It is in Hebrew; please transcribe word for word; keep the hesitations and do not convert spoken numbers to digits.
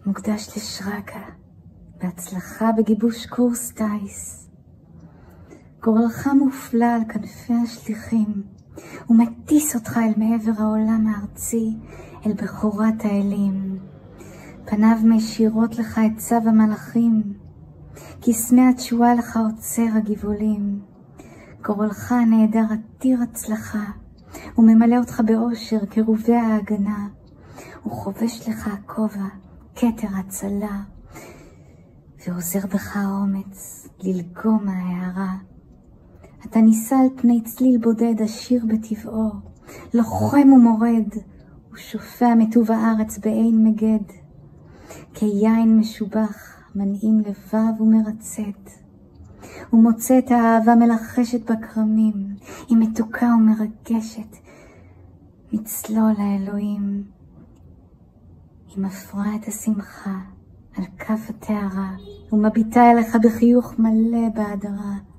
מוקדש לשרקה, בהצלחה בגיבוש קורס טייס. גורלך מופלא על כנפי השליחים, ומטיס אותך אל מעבר העולם הארצי, אל בכורת האלים. פניו מישירות לך את צו המלאכים, קסמי התשועה לך עוצר הגבעולים. גורלך נהדר עתיר הצלחה, וממלא אותך באושר כרובי ההגנה. הוא חובש לך הכובע, כתר הצלה, ועוזר בך האומץ ללגום מההערה. אתה נישא על פני צליל בודד עשיר בטבעו, לוחם ומורד, ושופע מטוב הארץ באין מגד. כיין משובח, מנעים לבב ומרצת, ומוצא את האהבה מלחשת בכרמים, היא מתוקה ומרגשת, מצלול האלוהים. היא מפרה את השמחה על כף התארה, ומביטה אליך בחיוך מלא בהדרה.